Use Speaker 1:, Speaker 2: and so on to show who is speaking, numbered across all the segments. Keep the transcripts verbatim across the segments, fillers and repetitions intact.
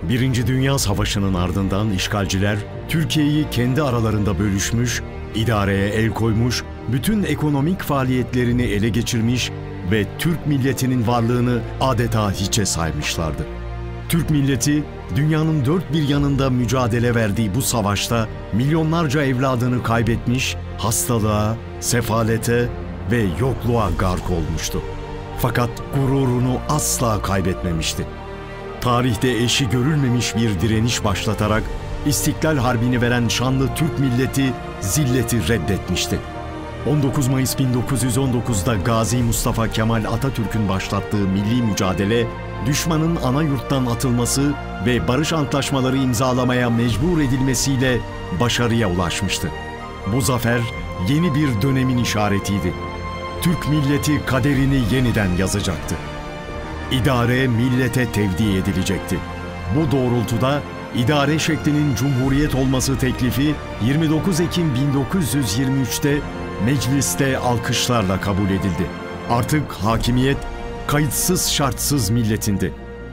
Speaker 1: Birinci Dünya Savaşı'nın ardından işgalciler Türkiye'yi kendi aralarında bölüşmüş, idareye el koymuş, bütün ekonomik faaliyetlerini ele geçirmiş ve Türk milletinin varlığını adeta hiçe saymışlardı. Türk milleti, dünyanın dört bir yanında mücadele verdiği bu savaşta milyonlarca evladını kaybetmiş, hastalığa, sefalete ve yokluğa gark olmuştu. Fakat gururunu asla kaybetmemişti. Tarihte eşi görülmemiş bir direniş başlatarak İstiklal Harbi'ni veren şanlı Türk milleti zilleti reddetmişti. on dokuz Mayıs bin dokuz yüz on dokuz'da Gazi Mustafa Kemal Atatürk'ün başlattığı milli mücadele, düşmanın ana yurttan atılması ve barış antlaşmaları imzalamaya mecbur edilmesiyle başarıya ulaşmıştı. Bu zafer yeni bir dönemin işaretiydi. Türk milleti kaderini yeniden yazacaktı. İdare millete tevdi edilecekti. Bu doğrultuda idare şeklinin cumhuriyet olması teklifi yirmi dokuz Ekim bin dokuz yüz yirmi üç'te mecliste alkışlarla kabul edildi. Artık hakimiyet kayıtsız şartsız milletindi.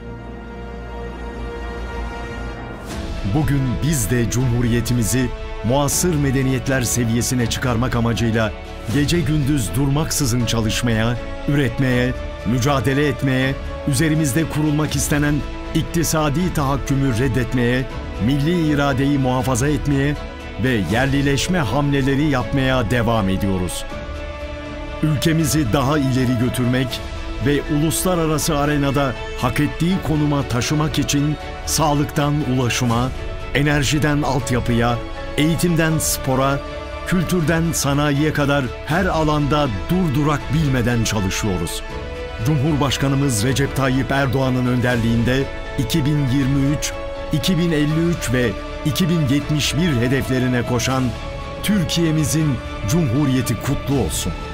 Speaker 1: Bugün biz de cumhuriyetimizi muasır medeniyetler seviyesine çıkarmak amacıyla gece gündüz durmaksızın çalışmaya, üretmeye, mücadele etmeye, üzerimizde kurulmak istenen iktisadi tahakkümü reddetmeye, milli iradeyi muhafaza etmeye ve yerlileşme hamleleri yapmaya devam ediyoruz. Ülkemizi daha ileri götürmek ve uluslararası arenada hak ettiği konuma taşımak için sağlıktan ulaşıma, enerjiden altyapıya, eğitimden spora, kültürden sanayiye kadar her alanda durdurak bilmeden çalışıyoruz. Cumhurbaşkanımız Recep Tayyip Erdoğan'ın önderliğinde iki bin yirmi üç, iki bin elli üç ve iki bin yetmiş bir hedeflerine koşan Türkiye'mizin Cumhuriyeti kutlu olsun.